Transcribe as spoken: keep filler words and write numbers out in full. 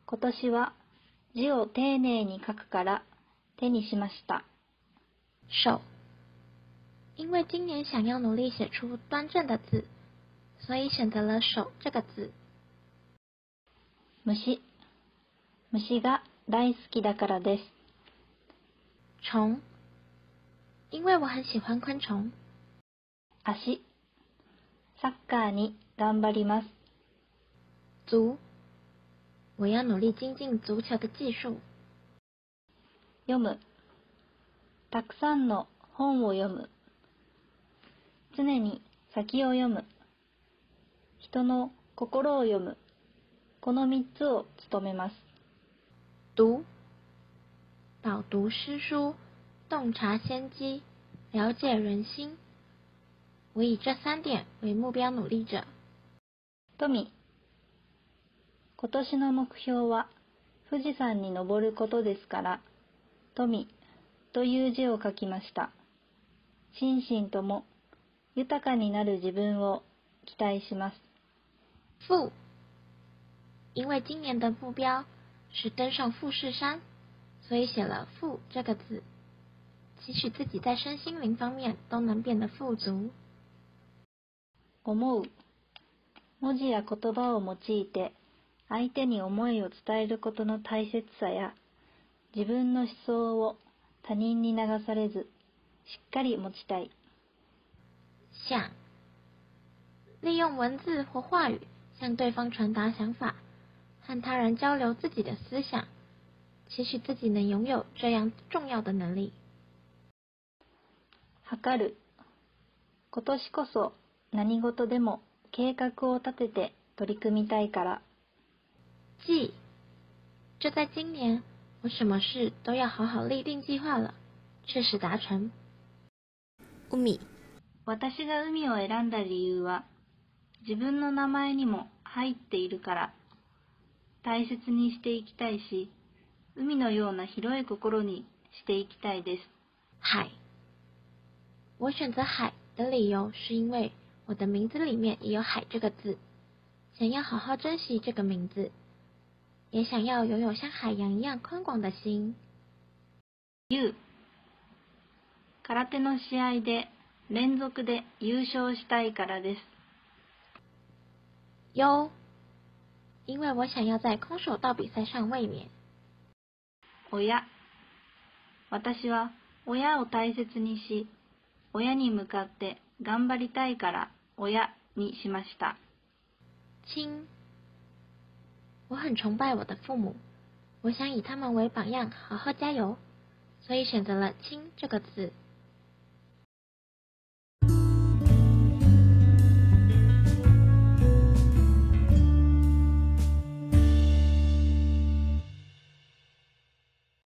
今年は字を丁寧に書くから手にしました。 手，因为今年想要努力写出端正的字，所以选择了手这个字。 虫、虫が大好きだからです。 虫，因为我很喜欢昆虫。 足、サッカーに頑張ります。 足，我要努力精进足球的技术。 読む、たくさんの本を読む。常に先を読む。人の心を読む。この三つを務めます。 读，饱读诗书，洞察先机，了解人心。我以这三点为目标努力着。 富、今年の目標は富士山に登ることですから、富という字を書きました。心身とも豊かになる自分を期待します。 富，因为今年的目标是登上富士山，所以写了富这个字，期许自己在身心灵方面都能变得富足。 思う、文字や言葉を用いて相手に思いを伝えることの大切さや、自分の思想を他人に流されずしっかり持ちたい。 想，利用文字或话语向对方传达想法，和他人交流自己的思想，期许自己能拥有这样重要的能力。 測る、今年こそ何事でも計画を立てて取り組みたいから。 计，就在今年，我什么事都要好好立定计划了，确实达成。海， 私が海を選んだ理由は、自分の名前にも入っているから。大切にしていきたいし、海のような広い心にしていきたいです。 海，我选择海的理由是因为我的名字里面也有海这个字，想要好好珍惜这个名字，也想要拥有像海洋一样宽广的心。 優、空手の試合で連続で優勝したいからです。 忧，因为我想要在空手道比赛上卫冕。 親、私は親を大切にし、親に向かって頑張りたいから親にしました。 亲，我很崇拜我的父母，我想以他们为榜样，好好加油，所以选择了亲这个字。